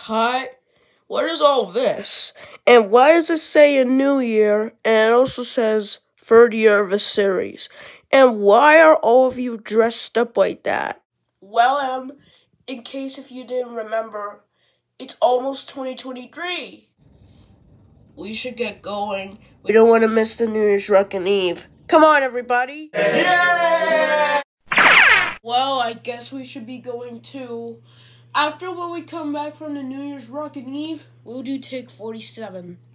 What? What is all this? And why does it say a new year and it also says third year of a series? And why are all of you dressed up like that? Well, in case if you didn't remember, it's almost 2023. We should get going. We don't want to miss the New Year's Rockin' Eve. Come on, everybody! Yeah! Well, I guess we should be going too. After when we come back from the New Year's Rockin' Eve, we'll do take 47.